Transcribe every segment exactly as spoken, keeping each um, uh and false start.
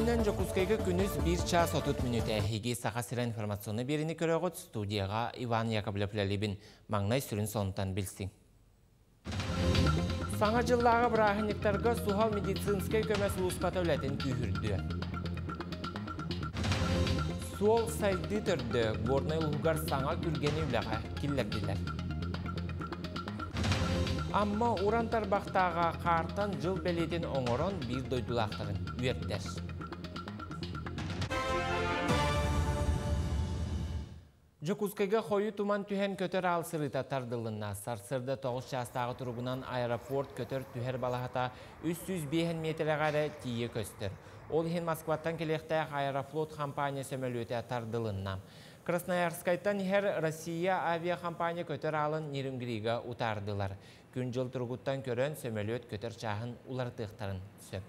Оннан Жокускайга күнүс bir час otuz minüte higi sağa sıra informasyonu birini körögöt studiyaga Ivan Yakovlev-Lelibin mаңнай sürün sonundan bilsin. Sağa жыллағы brahiniktарға suhal медицинскай көмес uluspata өлетін kүйірді. Suol saydı türді Gornay Ulgar sağa kürgeni ülaға killerdiler. Amma urantar baxtağa qartan jıl beleden oңорон bir doydulaqtırın üyetler. Жокускайга хойу туман түһен көтөр алсырыта тардылына. Сарсырда тоғыз жастағы тұрғынан аэропорт көтөр түһер балахата үч жүз беш метрегары тие көстір. Ол хен Москваттан келектәк аэрофлот компания сөмөлөте тардылына. Красноярскайтан хер Россия авиакомпания көтөр алын Нерюнгрига утардылар. Күн жыл тұрғыттан көрін сөмөлөт көтөр чағын улартықтарын сөп.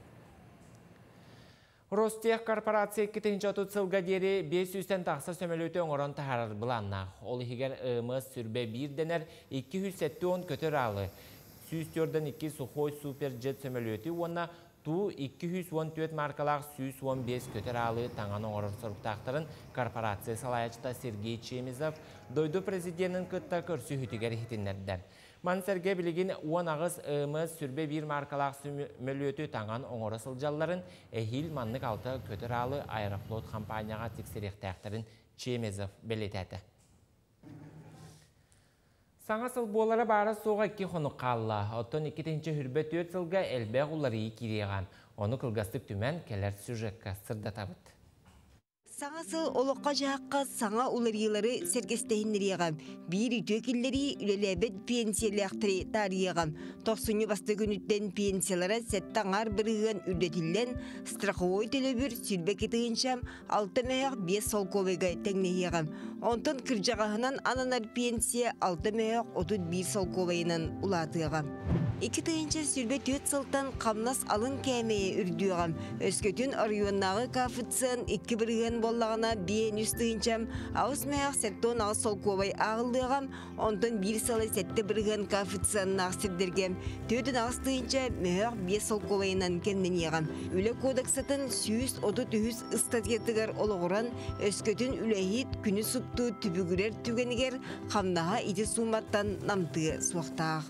Ростех корпорация ikkinchi otuz yılga deri beş yüzden taqsa sömölötü oңорон taharar bulanna. Ol higer ımız sürbe bir dener iki yüz on kötör alı. Süstörden iki Sukhoi Superjet sömölötü ona tu iki yüz on dört markalaq yüz on beş kötör alı taŋan oңoror soruktaqtарын korporatsiya salayachta Sergey Chemizov doydu prezidentinin kıtta körsü hütüger hitinlerden. Manserge bilgin on ağız ımız sürbe bir markalaq sömölötü taŋan oңoro sıljalların ehil manlık altı kötör alı Aeroflot kompaniyaga tekserektäkterin Chemizov beleteti. Sağa sıl bolara bara soğa iki xonu qalla. Otton ikkinchi hürbet dört sılga elbe uları kiriğan. Onu kılgastık tümen keler süjekka sırda tabıt. Sağa sıl oluqqa jaqqa sağa ularıları sergestehinleriğam. Bir tökilleri ülelebet pensiyerlektiri tariyağam. Toqsunyu bastı günütten pensiyalara settangar birığın ürdetillen strahovoy tölöbür sülbek etiğinçam altı meyak beş solkovega tegnehiyağam. Onton kırjağahınan ananar pensiya altı meyak otuz bir solkovayının ulatığam. İki tığınca sülbe dört sıltan kamnas alın kemeye ürdüğam. Özkötün arıyonnağı kafıtsın iki birığın bollağına biyen üstüğünçam ağız meyak setton ağız solkovay ağıldığam. Ondan bir salı sette birığın kafıtsın ağsırdergem. Tödün ağız tığınca meyak beş solkovayından kendin yağam. Üle kodaksatın yüz otuz üç ıstatyatıgar oluğuran Özkötün ülehit günü suptu tübügürer tügeniger kamnaha iti sumattan namtığı suақтağ.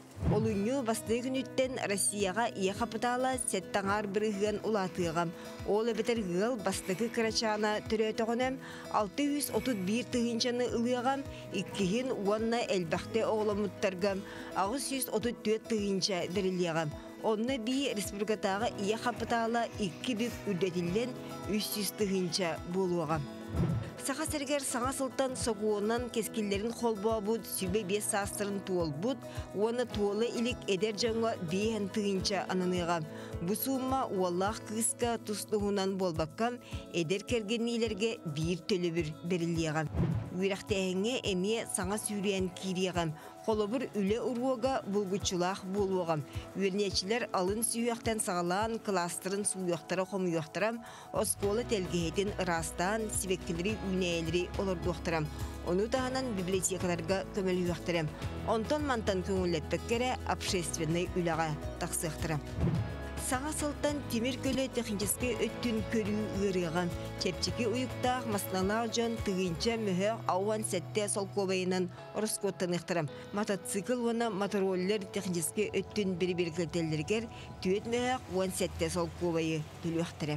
Olunyu bastığı günütten Rossiyaga iya kapitala settangar birığın ulatığam. Ola beter gıl bastığı kıraçağına türetöğünem altı yüz otuz bir tığınçanı ılığam. İkkihin uanna elbaqte oğlamuttargam. altı yüz otuz dört tığınça diriliyağam. Onna bir respublikatağı iya kapitala iki büyük ürdetilen üç yüz tığınça buluğam. Sağa serger sağa sıltan soğuğundan keskillerin kolboğa bud, sübe beş sastırın tuol bud, ona tuola ilik eder canğa behen tığınça ananığam. Bu summa uallaq kıska tuzluğundan bolbakkam, eder kergenilerge bir tölöbür beriliyağam. Üyraktağına eme sağa sürüyen kiriyağam. Kolobur üle uruoga bulguçulaq buluğam. Üyerneçiler alın suyuqtan sağlan klastırın suyuqtara xomuyuqtaram, oskola telgehetin rastan sibektileri üneyeleri olur doktoram. Onu dağınan bibliotekalarga kömölüyuqtaram. Ondan mantan köngülletbekkere общественный ülağa taqsıqtaram. Sağa sıltan Temir Gölü texniski öttün körü ığırığam. Çepçiki uyuktağ masnalar can tığınca mühör avan sette solkobayının oroskottan ıqtaram. Motocikl ona motoroller texniski öttün bir-bir göltellerger tüet mühör avan sette solkobayı tülüqtaram.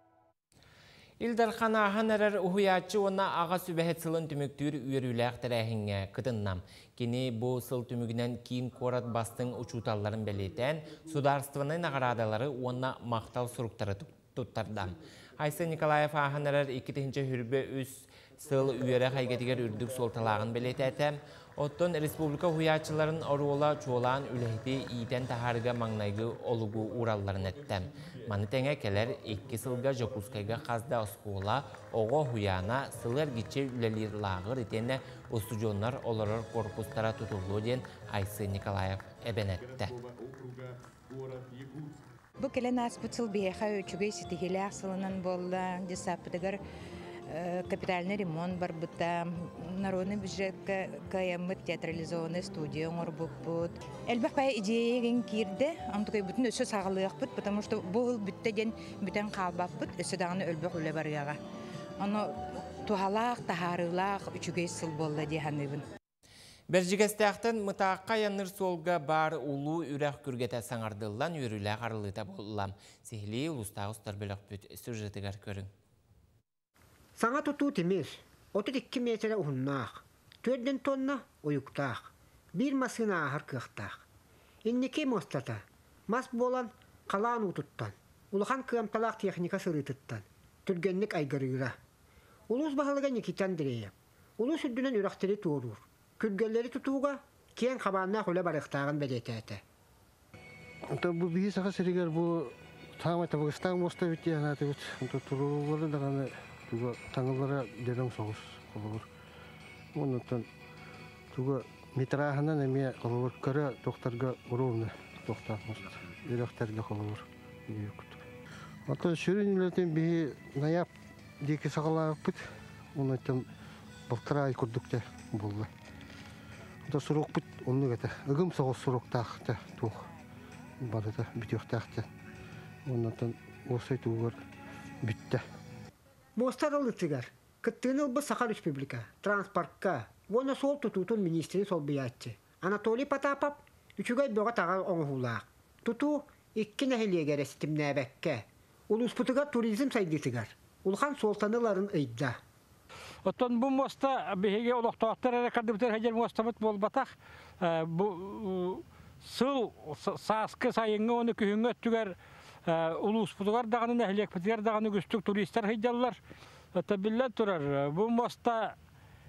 İldar Xanahan erer uhuyatçı ona ağa sübehet sılın tümüktür üyerüylәq tәрәхіңе kıtınnam. Kini bu sıl tümügünen kiin korat bastın uçutalların beleten, sudarstvanın ağıradaları ona maqtal suruktarı tuttardam. Aysa Nikolayev ağan erer ikkinchi hürbe üs sıl üyere haygetiger ürdük soltalağın beletetem. Otton Respublika huyatçıların oruola çoğulan ülehdi iyiden taharga mаңнайgı olugu uralların ettem. Manitenge keler iki sılga Jokuskayga qazda oskola oğo huyana sılar geçe ülelir lağır etene ustujonlar oloror korpustara tutuldu den Aysı Nikolayev ebenette. Bu kelen aspıtıl biyeha öçüge sitihile asılının bolla disapıdıgar капитальный ремонт бар быта, народный бюджет каямыт театрализованный студия оңор бут. Элбах бай идеяген кирде, антукай бүтүн өсө сагалык бут, потому что бул бүттеден бүтән калбап бут, өсө даганы өлбөх үле барыга. Аны тухалак, тахарылак, үчүгөй сыл болду диханыбын. Бержигестяқтын мытаққа яныр солға бар улу үрәқ күргеті саңардылан үрілі қарылыта болылам. Сихли ұлыстағы ұстар бөлік бүт сюжетігер көрің. Саңа тұту темес, отыз екі метрі ұғыннақ, төрден тонна ойықтақ, бір масына ағыр қықтақ. Иннеке мостата, мас болан қалан ұтыттан, ұлыған қыямталақ техника сырытыттан, түргенлік айғырыра. Улус бағалыға некитан дірейіп, улус үрдінен үрақтері туырыр. Күргелleri tutuğuga kiyen kabanına kule barıqtağın belirtəti. Bu bir sağa seriger bu tamam Tabakistan mosta bitti yani artık bu turulları da kanı tuğu tanıllara dedem soğuz olur. Ondan tuğu mitrahından emiye olur kara doktorga uğruna doktor mosta direktörge olur. Hatta şürünlerden bir nayap diki sağlar bit ondan baktıray kurdukça buldu. Da suruk bit onu gete. Igim soğuz suruk tahtı tuğ. Barada bitiyor tahtı. Ondan o şey tuğur bitti. Mostar alıtıgar. Kıttığını bu Sakar Respublika, Transparkka, ona sol tututun ministri sol biyatçı. Anatoli Patapap, üçügay boğa tağı oğulaq. Tutu iki nehiliye gere sitimne bekke. Ulusputuga turizm saydıtıgar. Ulhan soltanıların ıyda. Oton bu mosta bihege olaqtaqtar kadibter hajar mostamat bolbataq bu sıl saskı sayıngı onu kühüngö tüger ulus putugar dağını nehlek pitigar dağını güstük turistler heyjallar tabillah turar bu mosta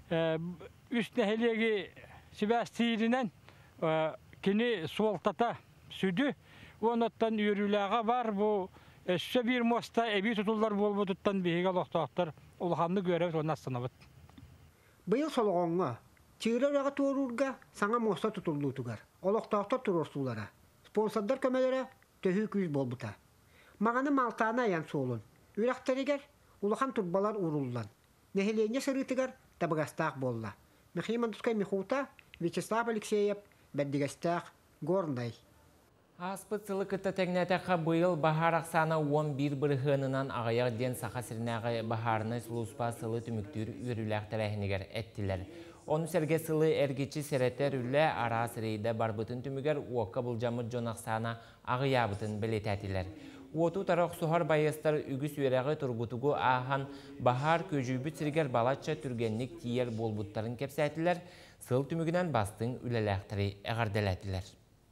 üst nehlegi sibastirinden kini sualtata südü onattan yürülağa var bu eşe bir mosta ebi tutullar bolbututtan bihege olaqtaqtar Ulhanlı görev ona sınavıt. Bu yıl soluğunga, çığıra rağı tuğururga sana mosta tutulduğu tugar. Olaqtaqta turursulara. Sponsorlar kömelere töhük yüz bolbuta. Mağanı maltağına ayan solun. Ürektariger, ulahan turbalar urullan. Nehileyne sırıtıgar, tabagastaq bolla. Mekhiman tuskay Mikhuta, Vyacheslav Alekseyev, Beddigastaq, Gornay. Аспыцылы кытта тәгнәтәқі бұйыл бағар ақсана он бір бірғынынан ағаяқ ден сақа сірінәғі бағарыны сұлуспа сылы түміктер үріләқтір әхінігер әттілер. Оны сәрге сылы әргечі сәреттер үлі ара сірейді барбытын түмігер уаққа бұлжамыр жон ақсана ағыябытын білетәтілер. Уоту тарақ сұхар байыстар үгіс өрәғі тұрғытуғы аған бағар көжүйбіт сіргер балатша түргенлік тиер болбуттарын кепсәтілер, сыл түмігінен бастың үлеләқтірі әғарделәтілер.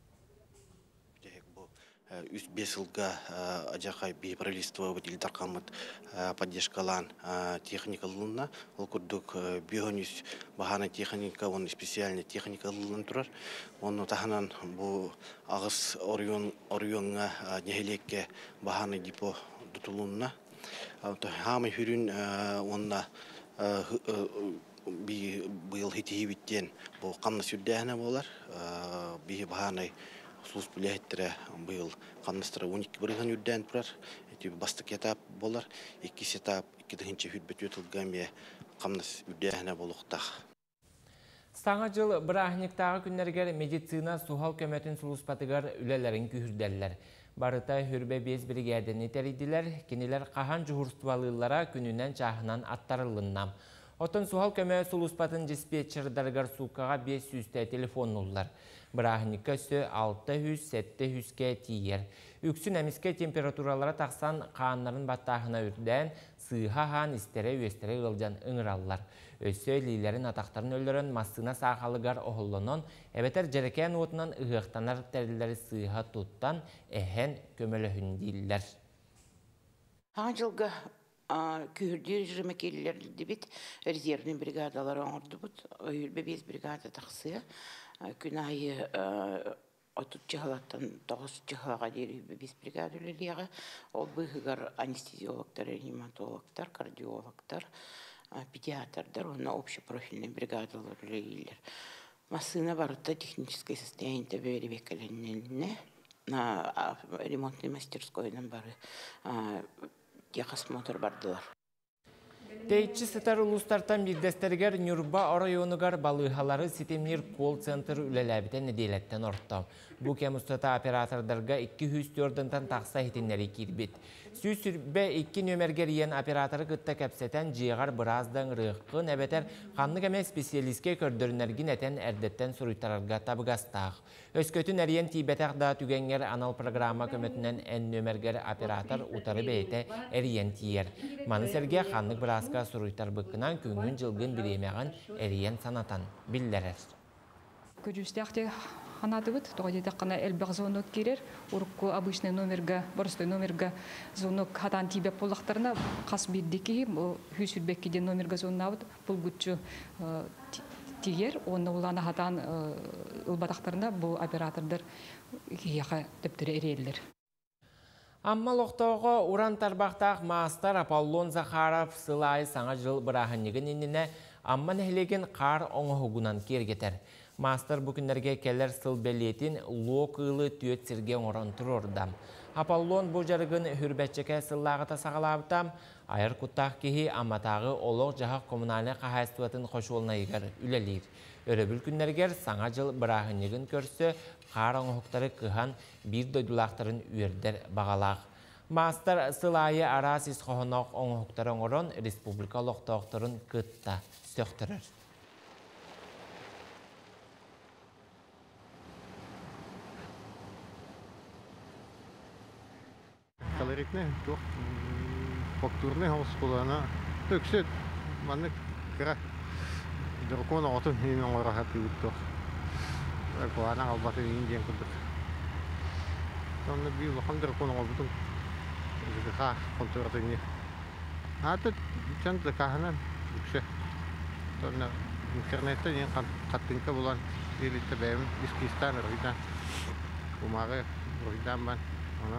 Үст бес жылға ажақай бей правительство өтелдер қамыт поддержкалан техникалылына. Ол күрдік бионис бағаны техника, оны специальный техникалылын тұрар. Оны тағынан бұл ағыз орионға нехелекке бағаны депо тұтылуына. Хамы хүрін онына бұл хетихи біттен бұл қамна сүрдәғіне болар. Бей бағаны Сулус билеттері бұл қамнастыры он екі бірген үрден тұрар. Бастық етап болар. Еккес етап, еккедігінші хүрбет өтілгенме қамнас үрдәғіне болуқтақ. Саңа жыл бірахниктағы күннергер медицина сухал көметін сулуспатығар үлелерін күйірдәлілер. Барыта хүрбе без бригадені тәрейділер, кенелер қахан жұғырстуалылара күнінен чағынан аттарылыннам. Отын сухал көмі сулуспатын диспетчердаргар сукаға бес жүзді телефон олар. Бірахника сө алты жүз жеті жүзге тиер. Үксін әміске температуралара тақсан қағанларын баттағына үрден сыйға хан істері өстері ғылжан ұңыралылар. Өсі лейлерін атақтарын өлірін массына сақалығар оғылынан, әбетер жерекен отынан ұғықтанар тәрілері сыйға тұттан әхен көмілі хүндейлер. Haan жылға күйірдер жүрмекелілер дебет резервный бригадалары оңырды бұд. Өйірбе без бригада тақсыя. Күн айы отыз жығалаттан тоғыз жығалаға дері без бригада өлеліяға. Ол бұғығар анестезиологтар, реаниматологтар, кардиологтар, педиатрдар, оны общепрофильный бригадалар өлелілер. Масына барытта техническое состояние бәрі бекаленіне на ремонтный мастерскойдан бары техосмотр бардылар. Тейчи сытар улустартан билдестергер Нюрба районугар балыхалары ситемнер колл-центр үлеләбітен неделеттен ортты. Бу кемустата оператордарга икки жүз төртінтен тақса хитиннери кирбит. Сүйс сүрбе икки нөмергер ен операторы кытта кәпсетен жиғар біраздан рыққын әбетер қанны кәме специалистке көрдірінерген әтен әрдеттен сұруйтарарға табығастақ. Өскөтін әрien тибетақ да түгенгер анал программа көмөтінен ән нөмергер оператор утары бейте әрien тиер. Манысерге қанны біразға сұруйтар бұқынан күңін жылғын біремеған әрien санатан білдерер. Көрістіяқте ханатыбыт, тоғадеті қана әлбәқ зонок керер, ұрыққы обычный номерға, бұрыстой номерға зонок хатан тибек болақтарына қас бердекі, хүсілбеккеден номерға зоннауыт, бұл күтчі тигер, оны оланы хатан ұлбатақтарына бұл оператордар кейеға төптірі әрелдер. Амма лоқтауға уран тарбақтақ мастар Аполлон Захаров сылай саңа жыл бірағыннеген еніне амма нәхілеген қар оңығынан кергетер. Мастер бүкіндерге келер сыл белетін лоқылы түйет сірге оңырын тұрордам. Аполлон бұл жарығын хүрбәтчеке сыллағыта сағалабытам, айыр құттақ кейі аматағы олық жағақ коммуналы қағайстуатын қошуылына егер үлелер. Өрі бүлкіндергер саңа жыл бірағыннеген көрсі қар оңықтары кыған бір дойдулақтарын үйердер бағалақ. Мастер сылайы арасыз қоғынақ оңықтары оңырын республика лоқтауқтарын күтті сөқтірір. Калоритный, тух, фактурный хаус кулана. Төксет, манны кра. Дөркон атын химен ора хаты уттук. Кулана албаты индиен кудук. Сонны бил хандыр кон албытын. Ха, контуртыны. Аты чанты каханан үксе. Сонны интернетте не каттынка булан элитте бәм Искистан рыйда. Умары рыйдан ban. Онан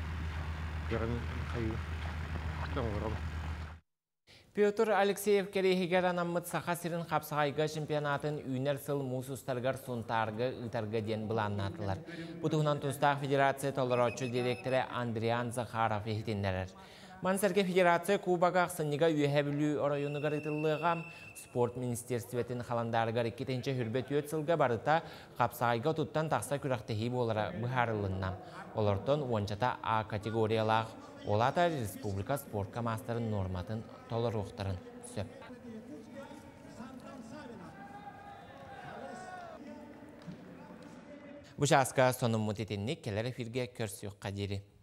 Петр Алексеев керехигер анаммыт сақасырын қапсағайға чемпионатын үйнер сыл мұсустарғар сұнтарғы ұйтарға ден бұланнатылар. Бұтығынан тұстақ федерация толырочу директоры Андриан Захаров ехетіндерер. Мансерге федерация Кубаға сынныға үйе білі орайынығар ұтылығам спорт министерстветін қаландарығар екетенче хүрбет өт сылға барыта қапсағайға тұттан тақса күрақтехи болара бұхарылыннам. Олардың ончата А категориялақ, олата республика спортқа мастарын норматын толыр оқтарын сөп. Бұшасқа соның мұтетінні келер эфирге көрсі қадері.